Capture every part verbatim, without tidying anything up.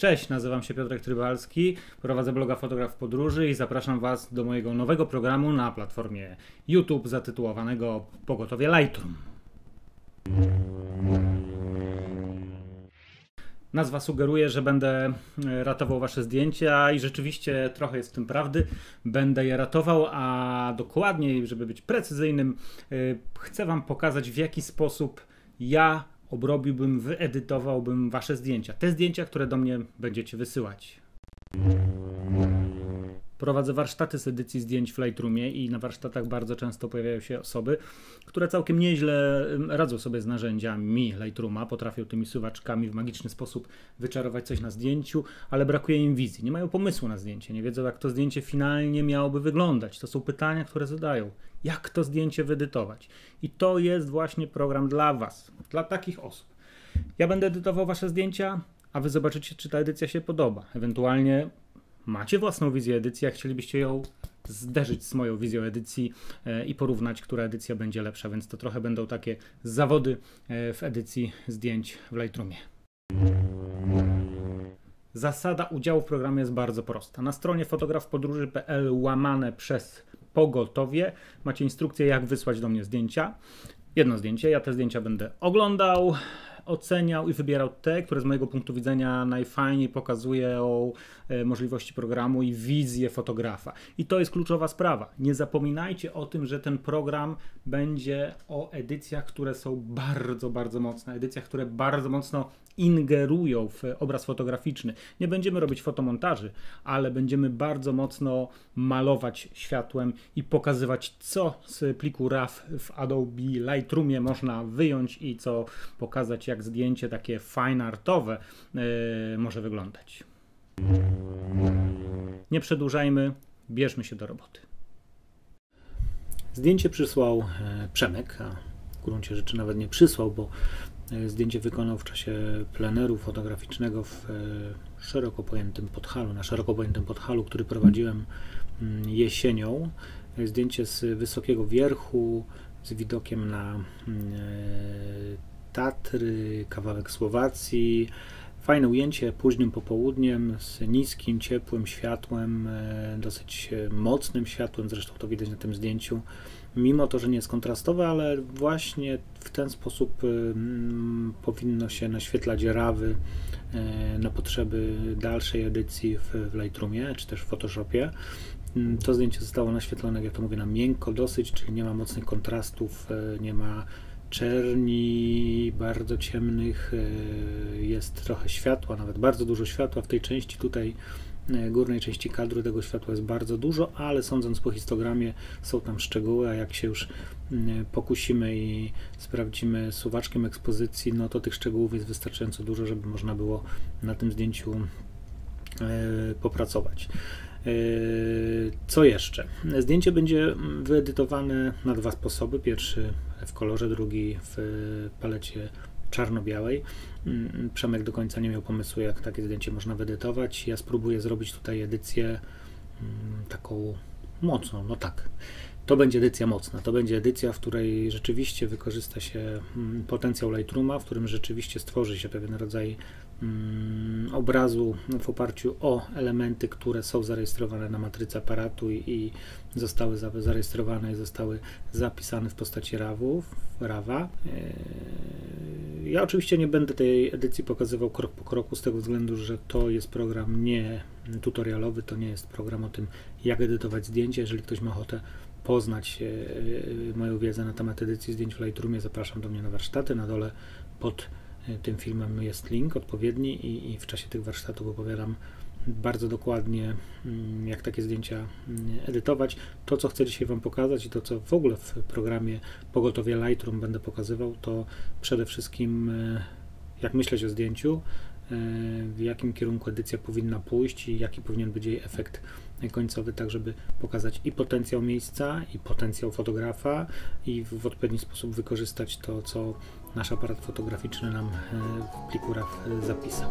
Cześć, nazywam się Piotrek Trybalski, prowadzę bloga Fotograf w Podróży i zapraszam Was do mojego nowego programu na platformie YouTube zatytułowanego Pogotowie Lightroom. Nazwa sugeruje, że będę ratował Wasze zdjęcia i rzeczywiście trochę jest w tym prawdy. Będę je ratował, a dokładniej, żeby być precyzyjnym, chcę Wam pokazać, w jaki sposób ja obrobiłbym, wyedytowałbym Wasze zdjęcia. Te zdjęcia, które do mnie będziecie wysyłać. Prowadzę warsztaty z edycji zdjęć w Lightroomie i na warsztatach bardzo często pojawiają się osoby, które całkiem nieźle radzą sobie z narzędziami Lightrooma, potrafią tymi suwaczkami w magiczny sposób wyczarować coś na zdjęciu, ale brakuje im wizji, nie mają pomysłu na zdjęcie, nie wiedzą, jak to zdjęcie finalnie miałoby wyglądać. To są pytania, które zadają. Jak to zdjęcie wyedytować? I to jest właśnie program dla Was, dla takich osób. Ja będę edytował Wasze zdjęcia, a Wy zobaczycie, czy ta edycja się podoba. Ewentualnie macie własną wizję edycji, jak chcielibyście ją zderzyć z moją wizją edycji i porównać, która edycja będzie lepsza, więc to trochę będą takie zawody w edycji zdjęć w Lightroomie. Zasada udziału w programie jest bardzo prosta. Na stronie fotografpodróży kropka p l łamane przez pogotowie macie instrukcję, jak wysłać do mnie zdjęcia. Jedno zdjęcie, ja te zdjęcia będę oglądał, oceniał i wybierał te, które z mojego punktu widzenia najfajniej pokazują możliwości programu i wizję fotografa. I to jest kluczowa sprawa. Nie zapominajcie o tym, że ten program będzie o edycjach, które są bardzo, bardzo mocne. Edycjach, które bardzo mocno ingerują w obraz fotograficzny. Nie będziemy robić fotomontaży, ale będziemy bardzo mocno malować światłem i pokazywać, co z pliku raw w Adobe Lightroomie można wyjąć i co pokazać, jak zdjęcie takie fine artowe yy, może wyglądać. Nie przedłużajmy, bierzmy się do roboty. Zdjęcie przysłał Przemek, a w gruncie rzeczy nawet nie przysłał, bo zdjęcie wykonał w czasie pleneru fotograficznego w szeroko pojętym Podhalu, na szeroko pojętym Podhalu, który prowadziłem jesienią. Zdjęcie z wysokiego wierchu, z widokiem na Tatry, kawałek Słowacji. Fajne ujęcie późnym popołudniem z niskim, ciepłym światłem, dosyć mocnym światłem, zresztą to widać na tym zdjęciu. Mimo to, że nie jest kontrastowe, ale właśnie w ten sposób mm, powinno się naświetlać rawy e, na potrzeby dalszej edycji w, w Lightroomie, czy też w Photoshopie. To zdjęcie zostało naświetlone, jak ja to mówię, na miękko dosyć, czyli nie ma mocnych kontrastów, e, nie ma czerni bardzo ciemnych, e, jest trochę światła, nawet bardzo dużo światła w tej części tutaj, górnej części kadru tego światła jest bardzo dużo, ale sądząc po histogramie są tam szczegóły, a jak się już pokusimy i sprawdzimy suwaczkiem ekspozycji, no to tych szczegółów jest wystarczająco dużo, żeby można było na tym zdjęciu popracować. Co jeszcze? Zdjęcie będzie wyedytowane na dwa sposoby. Pierwszy w kolorze, drugi w palecie czarno-białej. Przemek do końca nie miał pomysłu, jak takie zdjęcie można wyedytować. Ja spróbuję zrobić tutaj edycję taką mocną, no tak. To będzie edycja mocna, to będzie edycja, w której rzeczywiście wykorzysta się potencjał Lightrooma, w którym rzeczywiście stworzy się pewien rodzaj mm, obrazu w oparciu o elementy, które są zarejestrowane na matrycy aparatu i, i zostały za, zarejestrowane i zostały zapisane w postaci rawów, rawa. Ja oczywiście nie będę tej edycji pokazywał krok po kroku z tego względu, że to jest program nie tutorialowy, to nie jest program o tym, jak edytować zdjęcie. Jeżeli ktoś ma ochotę poznać moją wiedzę na temat edycji zdjęć w Lightroomie, zapraszam do mnie na warsztaty. Na dole pod tym filmem jest link odpowiedni i, i w czasie tych warsztatów opowiadam bardzo dokładnie, jak takie zdjęcia edytować. To, co chcę dzisiaj Wam pokazać i to, co w ogóle w programie Pogotowie Lightroom będę pokazywał, to przede wszystkim jak myśleć o zdjęciu, w jakim kierunku edycja powinna pójść i jaki powinien być jej efekt końcowy, tak żeby pokazać i potencjał miejsca, i potencjał fotografa i w odpowiedni sposób wykorzystać to, co nasz aparat fotograficzny nam w pliku raw zapisał.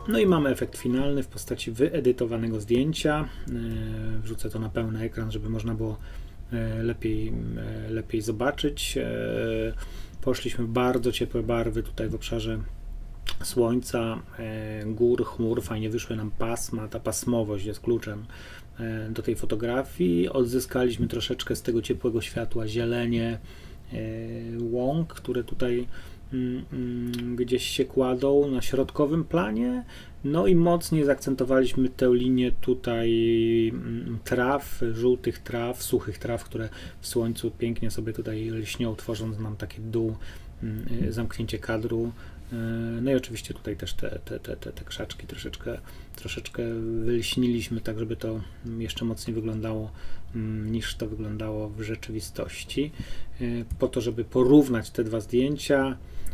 No i mamy efekt finalny w postaci wyedytowanego zdjęcia. Wrzucę to na pełny ekran, żeby można było lepiej, lepiej zobaczyć. Poszliśmy w bardzo ciepłe barwy tutaj w obszarze słońca, gór, chmur, fajnie wyszły nam pasma, ta pasmowość jest kluczem do tej fotografii. Odzyskaliśmy troszeczkę z tego ciepłego światła zielenie łąk, które tutaj gdzieś się kładą na środkowym planie, no i mocniej zaakcentowaliśmy tę linię tutaj traw, żółtych traw, suchych traw, które w słońcu pięknie sobie tutaj lśnią, tworząc nam takie dół, zamknięcie kadru. No i oczywiście tutaj też te, te, te, te, te krzaczki troszeczkę, troszeczkę wylśniliśmy, tak żeby to jeszcze mocniej wyglądało niż to wyglądało w rzeczywistości. Po to, żeby porównać te dwa zdjęcia,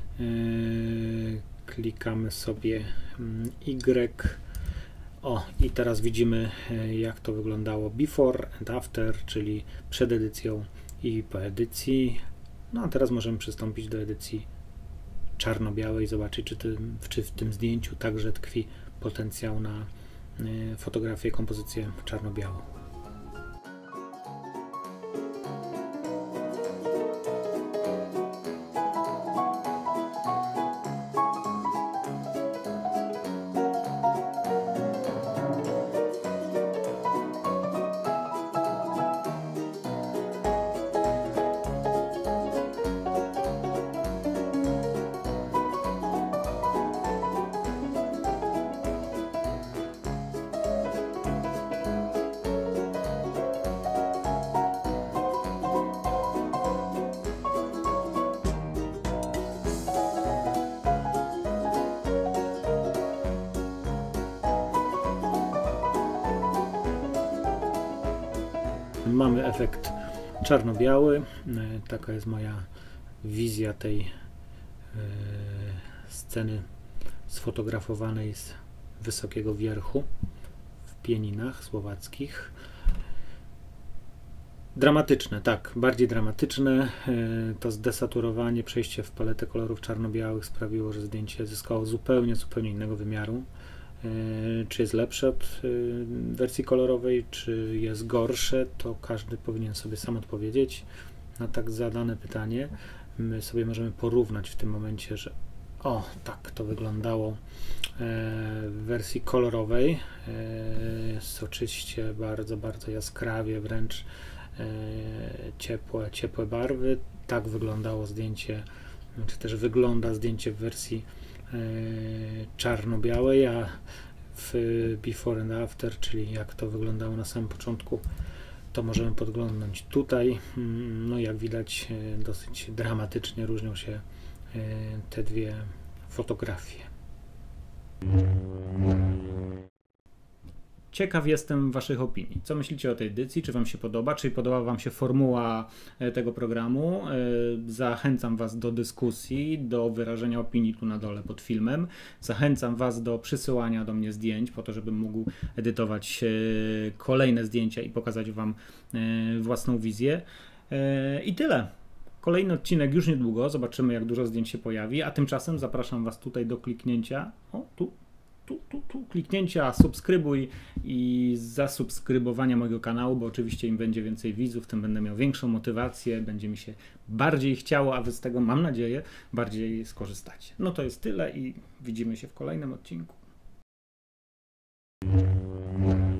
klikamy sobie Y. O, i teraz widzimy, jak to wyglądało before and after, czyli przed edycją i po edycji. No a teraz możemy przystąpić do edycji czarno-białej, zobaczyć, czy, ty, czy w tym zdjęciu także tkwi potencjał na fotografię, kompozycję czarno-białą. Mamy efekt czarno-biały. Taka jest moja wizja tej e, sceny sfotografowanej z wysokiego wierchu w Pieninach słowackich. Dramatyczne, tak, bardziej dramatyczne. E, to zdesaturowanie, przejście w paletę kolorów czarno-białych sprawiło, że zdjęcie zyskało zupełnie, zupełnie innego wymiaru. Czy jest lepsze od wersji kolorowej, czy jest gorsze, to każdy powinien sobie sam odpowiedzieć na tak zadane pytanie. My sobie możemy porównać w tym momencie, że o, tak to wyglądało w wersji kolorowej. Jest oczywiście bardzo, bardzo jaskrawie, wręcz ciepłe, ciepłe barwy. Tak wyglądało zdjęcie, czy też wygląda zdjęcie w wersji czarno-białej, a w before and after, czyli jak to wyglądało na samym początku, to możemy podglądnąć tutaj. No jak widać, dosyć dramatycznie różnią się te dwie fotografie. Ciekaw jestem Waszych opinii. Co myślicie o tej edycji? Czy Wam się podoba? Czy podoba Wam się formuła tego programu? Zachęcam Was do dyskusji, do wyrażenia opinii tu na dole pod filmem. Zachęcam Was do przysyłania do mnie zdjęć, po to, żebym mógł edytować kolejne zdjęcia i pokazać Wam własną wizję. I tyle. Kolejny odcinek już niedługo. Zobaczymy, jak dużo zdjęć się pojawi. A tymczasem zapraszam Was tutaj do kliknięcia. O, tu. Tu, tu, tu, kliknięcia subskrybuj i zasubskrybowania mojego kanału, bo oczywiście im będzie więcej widzów, tym będę miał większą motywację, będzie mi się bardziej chciało, a wy z tego, mam nadzieję, bardziej skorzystacie. No to jest tyle i widzimy się w kolejnym odcinku.